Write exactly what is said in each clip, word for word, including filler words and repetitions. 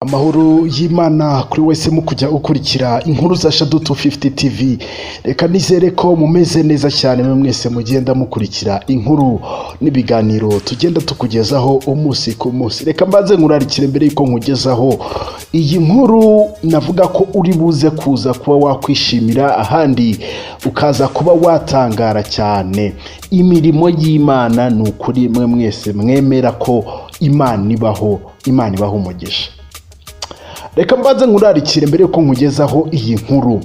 Amahoro y'Imana kuri wese mu kujya ukurikira inkuru za Shadow two fifty T V. Reka nizere ko mumeze neza cyane mwe mwese mugenda mukurikira inkuru n'ibiganiro tugenda tukugezaho umunsi ku munsi. Reka mbanze nkurarikire mbere yuko nkugezaho iyi nkuru, navuga ko uri buze kuza kuba wakwishimira, ahandi ukaza kuba watangara cyane. Imirimo y'Imana ni ukuri mwe mwese mwemera ko Imana ibaho, Imana ibaho umugisha. Reka mbanze nkurarikire mbere yuko nkugezaho iyi nkuru.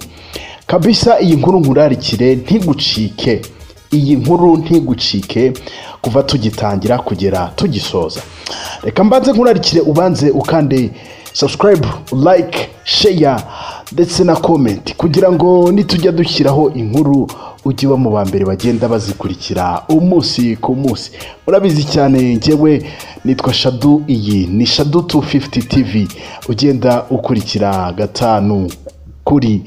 Kabisa iyi nkuru nkurarikire ntigucike. Iyi nkuru ntigucike kuva tugitangira kugera tugisoza. Reka mbanze nkurarikire ubanze ukande subscribe, like, share ndetse na comment kugira ngo nitujya dushyiraho inkuru ujye mu bambere bagenda bazikurikira umunsi ku munsi. Murabizi cyane njyewe nitwa Shadow, iyi ni Shadow two fifty T V ugenda ukurikira gatanu kuri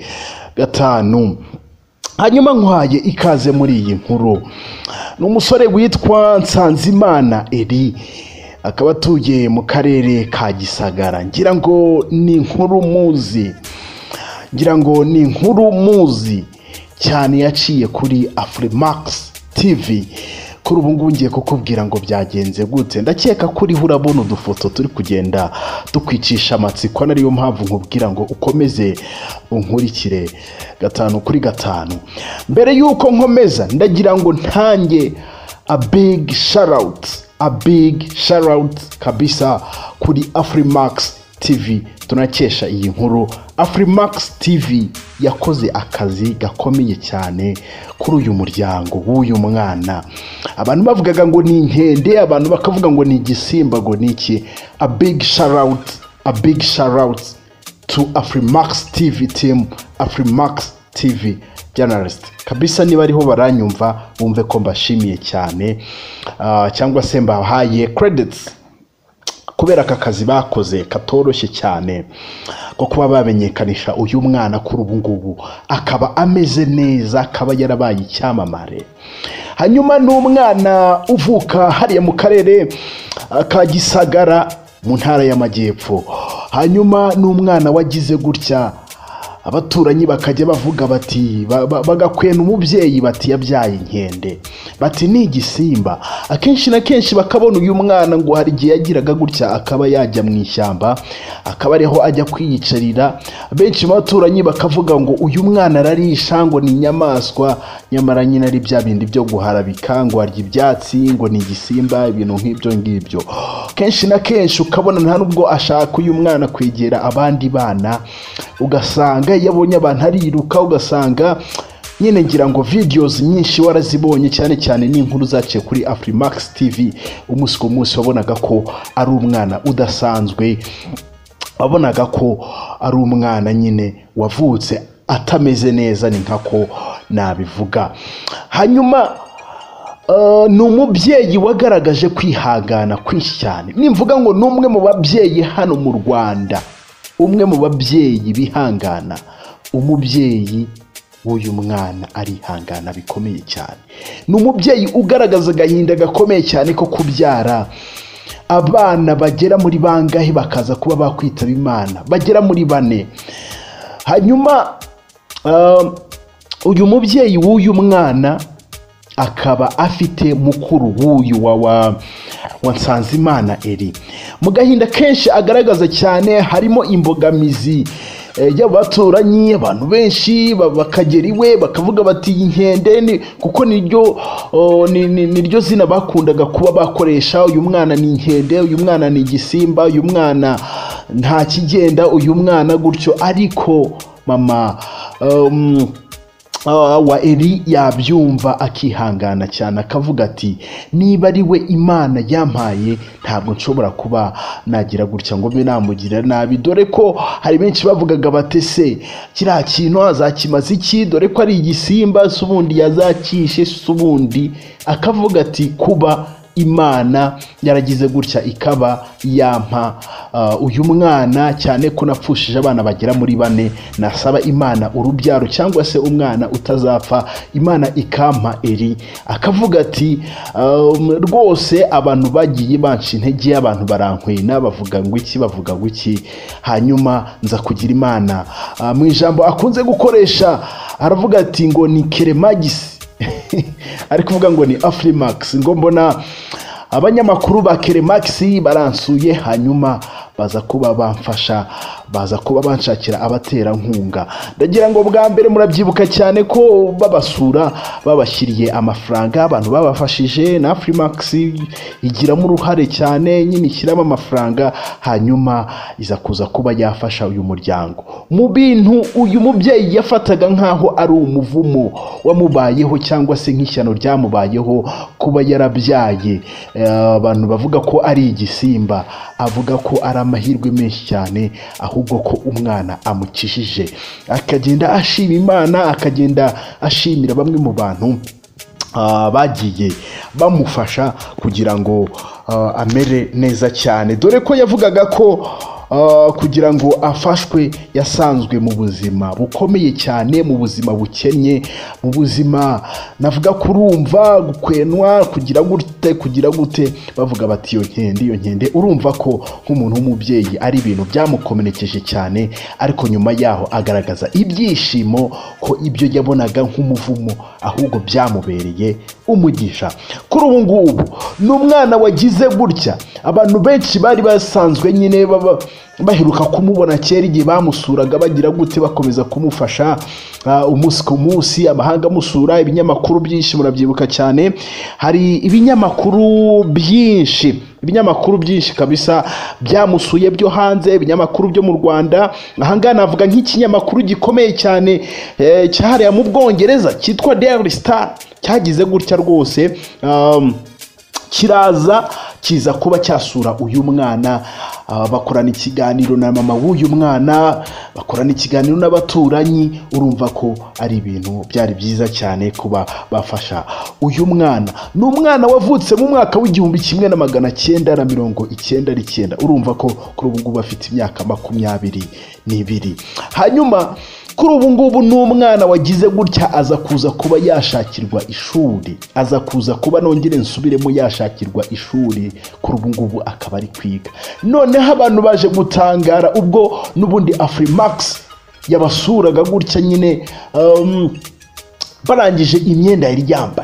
gatanu. Hanyuma nkwaye ikaze muri iyi nkuru. N'umusore witwa Nsanzimana Eri, akaba atuye mu karere ka Gisagara. Ngira ngo ni inkuru muzi, ngira ngo ni inkuru muzi cyane yaciye kuri Afrimax T V. Kuri ubu ngubu ngiye kukubwira ngo byagenze gute. Ndakeka kuri urabona udufoto turi kugenda dukwicisha amatsiko, nariyo mpamvu nkubwira ngo ukomeze unkurikire gatanu kuri gatanu. Mbere yuko nkomeza ndagira ngo ntange a big shout out, a big shout out kabisa kuri Afrimax T V. Tunakesha iyi nkuru. Afrimax T V yakoze akazi gakomeye cyane kuri uyu muryango w'uyu mwana. Abantu bavugaga ngo ni inkende, abantu bakavuga ngo ni igisimba, ngo niki. A big shout out, a big shout out to Afrimax T V team, Afrimax T V journalist. Kabisa niba ariho baranyumva bumve ko mbashimiye cyane, uh, cyangwa se mbahaye credits kubera aka kazi bakoze katoroshye cyane ko kuba bamenyekanisha uyu mwana kuri ubu ngubu akaba ameze neza, akaba yarabaye icyamamare. Hanyuma n'umwana uvuka hariya mu karere ka Gisagara mu ntara y'Amajyepfo. Hanyuma n'umwana wagize gutya abaturanyi bakajya bavuga bati bagakwena umubyeyi bati yabyaye inkende, bati ni igisimba. Akenshi na kenshi bakabona uyu mwana ngo hari igihe yagiraga gutya akaba yajya mu ishyamba, akaba ariho ajya kwiyicarira. Benshi mu baturanyi bakavuga ngo uyu mwana ararisha, ngo ni inyamaswa, nyamara nyine ari bya bindi byo guharabika, ngo arya ibyatsi, ngo ni igisimba, ibintu nk'ibyo ngibyo. Kenshi na kenshi ukabona nta nubwo ashaka uyu mwana kwegera abandi bana, ugasanga yabonye abantu ariruka, ugasanga nyine ngira ngo videos nyinshi warazibonye, cyane cyane n'inkuru zaciye kuri Afrimax T V. Umunsi ku munsi wabonaga ko ari umwana udasanzwe, wabonaga ko ari umwana nyine wavutse atameze neza, ni nkako nabivuga. Hanyuma Uh, ni umubyeyi wagaragaje kwihangana kwinshi cyane. Nimvuga ngo ni umwe mu babyeyi hano mu Rwanda, umwe mu babyeyi bihangana. Umubyeyi w'uyu mwana arihangana bikomeye cyane. Ni umubyeyi ugaragaza agahinda gakomeye cyane ko kubyara abana bagera muri bangahe bakaza kuba bakwitaba Imana, bagera muri bane. Hanyuma uh, uyu mubyeyi w'uyu mwana akaba afite mukuru w'uyu wa wa, wa Nsanzimana Eri. Mu gahinda kenshi agaragaza cyane harimo imbogamizi e, y'abaturanyi. Abantu benshi bakagera iwe bakavuga bati inkende, kuko niryo niryo zina bakundaga kuba bakoresha. Uyu mwana ni inkende, uyu mwana ni igisimba, uyu mwana nta kigenda, uyu mwana gutyo. Ariko mama um, Uh, wa Eri yabyumva akihangana cyane, akavuga ati niba ari we Imana yampaye, ntabwo nshobora kuba nagira gutya ngo mbe namugira nabi. Dore ko hari benshi bavugaga batese kiriya kintu azakimaze iki, dore ko ari igisimba, subundi yazakishe, subundi akavuga ati kuba Imana yaragize gutya ikaba yampa uh, uyu mwana, cyane ko napfushije abana bagera muri bane, nasaba Imana urubyaro cyangwa se umwana utazapfa, Imana ikampa Eri. Akavuga ati um, rwose abantu bagiye banca intege, abantu barankwena bavuga ngo iki bavuga ngo iki, hanyuma nza kugira Imana. Uh, mu ijambo akunze gukoresha aravuga ati ngo ni Keremagisi ari kuvuga ngo ni Afrimax, ngo mbona abanyamakuru ba Keremax baransuye, hanyuma baza kuba bamfasha, baza kuba banshakira abatera nkunga. Ndagira ngo bwa mbere murabyibuka cyane ko babasura babashyiriye amafaranga, abantu babafashije na Afrimax igiramo uruhare cyane, nyine ishyiramo amafaranga, hanyuma iza kuza kuba yafasha uyu muryango mu bintu uyu mubyeyi yafataga nkaho ari umuvumo wamubayeho cyangwa se nk'ishyano ryamubayeho kuba yarabyaye. Abantu bavuga ko ari igisimba, avuga ko ari amahirwe menshi cyane, ahubwo ko umwana amukishije. Akagenda ashima Imana, akagenda ashimira bamwe mu bantu uh, bagiye bamufasha kugira ngo uh, amere neza cyane, dore ko yavugaga ko Uh, kugira ngo afashwe yasanzwe mu buzima bukomeye cyane, mu buzima bukennye, mu buzima navuga kurumva gukwenwa, kugira gute kugira gute bavuga bati iyo nkende iyo nkende. Urumva ko nk'umuntu w'umubyeyi ari ibintu byamukomenekeje cyane, ariko nyuma yaho agaragaza ibyishimo ko ibyo yabonaga nk'umuvumo ahubwo byamubereye umugisha. Kuri ubu ngubu ni umwana wagize gutya, abantu benshi bari basanzwe nyine baba baheruka kumubona kera igihe bamusuraga bagira gute bakomeza kumufasha uh, umunsi ku munsi, amahanga musura, ibinyamakuru byinshi murabyibuka cyane. Hari ibinyamakuru byinshi ibinyamakuru byinshi kabisa byamusuye byo hanze, ibinyamakuru byo mu Rwanda. Ahangana navuga nk'ikinyamakuru gikomeye cyane eh, cyahariye mu Bwongereza cyitwa Daily Star, cyagize gutya rwose um, kiraza kiza kuba cyasura uyu mwana. Uh, bakorana ikiganiro na mama w'uyu mwana, bakorana ikiganiro n'abaturanyi. Urumva ko ari ibintu byari byiza cyane kuba bafasha uyu mwana. Ni umwana wavutse mu mwaka w'igihumbi kimwe na magana cyenda na mirongo icyenda n'icyenda. Urumva ko kuri ubu ngubu afite imyaka makumyabiri n'ibiri. Hanyuma kuri ubu ngubu ni umwana wagize gutya aza kuza kuba yashakirwa ishuri, aza kuza kuba nongere nsubiremo yashakirwa ishuri. Kuri ubu ngubu akaba ari kwiga. Noneho abantu baje gutangara ubwo n'ubundi Afrimax yabasuraga gutya nyine, um, barangije imyenda yari yambaye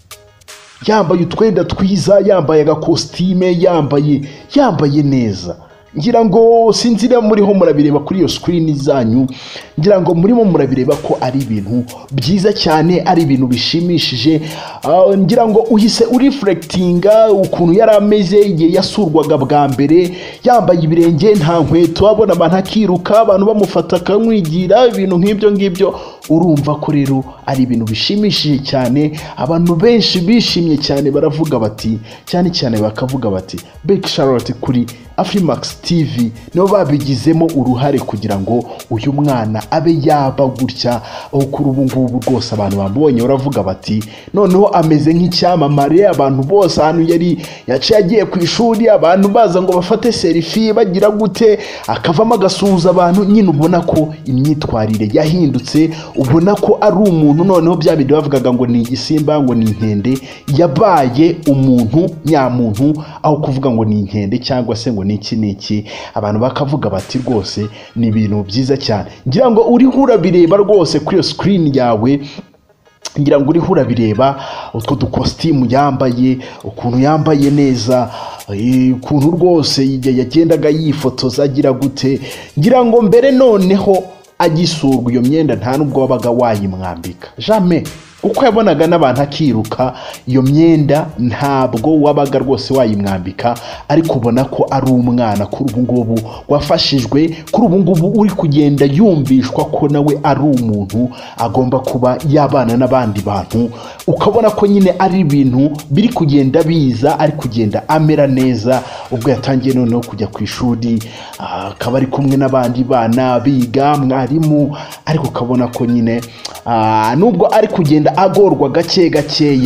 yambaye utwenda twiza, yambaye agakositime, yambaye yambaye neza. Ngira ngo sinzira muriho murabireba kuri iyo screen zanyu, ngira ngo murimo murabireba ko ari ibintu byiza cyane, ari ibintu bishimishije. Uh, ngira ngo uhise ureflectinga ukuntu yarameze igihe yasurwaga bwa mbere, yambaye ibirenge nta nkweto, abona abantu akiruka, abantu bamufata akamwigira, ibintu nk'ibyo ngibyo. Urumva ko rero ari ibintu bishimishije cyane. Abantu benshi bishimye cyane, baravuga bati cyane cyane bakavuga bati Big Charlotte kuri Afrimax T V nibo babigizemo uruhare kugira ngo uyu mwana abe yaba gutya. Aho kuri ubu ngubu rwose abantu bamubonye baravuga bati noneho ameze nk'icyamamare. Abantu bose ahantu yari yaciye agiye ku ishuri, abantu baza ngo bafate selfie bagira gute, akavamo agasuhuza abantu. Nyine ubona ko imyitwarire yahindutse, ubona ko ari umuntu noneho bya bindi bavugaga ngo ni igisimba, ngo ni inkende, yabaye umuntu nyamuntu, aho kuvuga ngo ni inkende cyangwa se ngo ni iki niki. Abantu bakavuga bati rwose ni ibintu byiza cyane. Ngira ngo uri hura bireba rwose kuri iyo screen yawe, ngira ngo uri hura bireba utwo dukositimu yambaye, ukuntu yambaye neza, ukuntu rwose yagendaga yifotoza agira gute. Ngira ngo mbere noneho agisurwa iyo myenda nta nubwo wabaga wayimwambika jamais, uko yabonaga n'abantu akiruka, iyo myenda ntabwo wabaga rwose wayimwambika. ariko ubona ko ari umwana kuri ubu ngubu wafashijwe, kuri ubu ngubu uri kugenda yumvishwa ko nawe ari umuntu agomba kuba yabana n'abandi bantu. Ukabona ko nyine ari ibintu biri kugenda biza, ari kugenda amera neza. Ubwo yatangiye noneho kujya ku ishuri, akaba ari kumwe n'abandi bana biga, mwarimu, ariko ukabona ko nyine nubwo ari kugenda agorwa gake gakeya,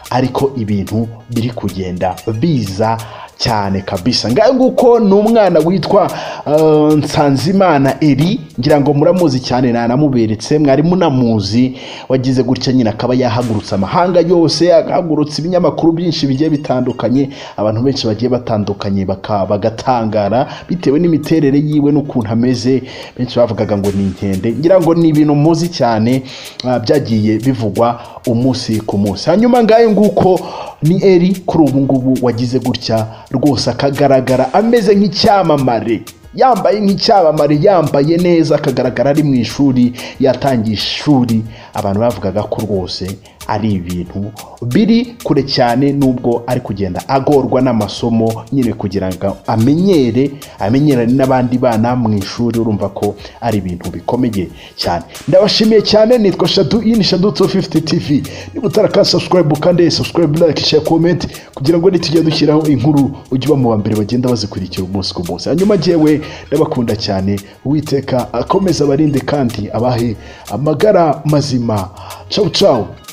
ariko ibintu biri kugenda biza cyane kabisa. Ngaho nguko n'umwana witwa uh, Nsanzimana Eri, ngira ngo muramuzi cyane, nanamuberetse mwari munamuzi, wagize gutya nyina akaba yahagurutse amahanga yose, agahagurutsa ibinyamakuru byinshi bigiye bitandukanye, abantu benshi bagiye batandukanye bagatangara bitewe n'imiterere yiwe n'ukuntu ameze. Benshi bavugaga ngo ni inkende, ngira ngo ni ibintu muzi cyane uh, byagiye bivugwa umunsi ku munsi. Hanyuma ngayo nguko ni Eri kuri ubu ngubu wagize gutya rwose akagaragara ameze nk'icyamamare, yambaye nk'icyamamare, yambaye neza, akagaragara ari mu ishuri, yatangiye ishuri. Abantu bavugaga ko rwose ari ibintu biri kure cyane, nubwo ari kugenda agorwa n'amasomo nyine kugira ngo amenyere amenyerane n'abandi bana mu ishuri. Urumva ko ari ibintu bikomeye cyane. Ndabashimiye cyane, nitwa Shadu, iyi ni Shadu two fifty T V. Niba utaraka subscribe kandi subscribe, like, share, comment kugira ngo nitujye dushyiraho inkuru ujye uba mu bambere bagenda bazikurikira umunsi ku munsi. Hanyuma jewe ndabakunda cyane, Uwiteka akomeza abarinde kandi abahe amagara mazima. Ciao ciao.